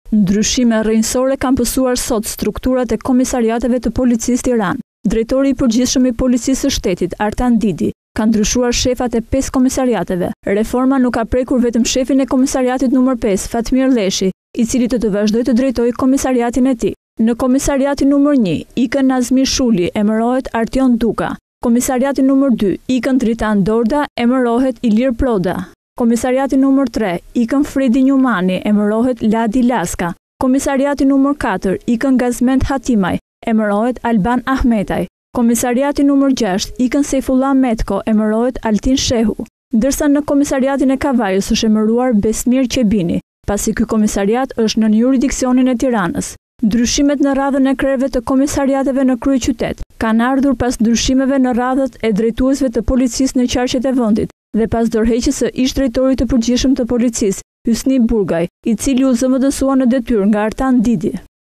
Ndryshime rrënjësore kanë pësuar sot strukturat e komisariateve të Policisë Tiranë. Drejtori i përgjithshëm i Policisë së Shtetit, Artan Didi, ka ndryshuar shefat e 5 komisariateve. Reforma nuk ka prekur vetëm shefin e komisariatit numër 5, Fatmir Leshi, i cili të vazhdojë të drejtojë komisariatin e tij. Në komisariatin numër 1, ikën Nazmi Shuli, emërohet Artion Duka. Komisariatin numër 2, ikën Dritan Dorda, emërohet Ilir Proda. Komisariatin numër 3, ikën Fredi Njumani, emërohet Ladi Laska. Komisariatin numër 4, ikën Gazment Hatimaj, emërohet Alban Ahmetaj. Komisariatin numër 6, ikën Sejfullah Metko, emërohet Altin Shehu. Ndërsa në komisariatin e Kavajës është emëruar Besmir Qebini, pasi ky komisariat është në jurisdiksionin e Tiranës. Ndryshimet në radhën e krerëve të komisariateve në kryeqytet kanë ardhur pas ndryshimeve në radhët e drejtuesve të policisë në qarqet e vendit dhe pas dorëheqjes së ish drejtorit të përgjithshëm të policisë, Hysni Burgaj, i cili u zëvendësua në detyrë nga Artan Didi.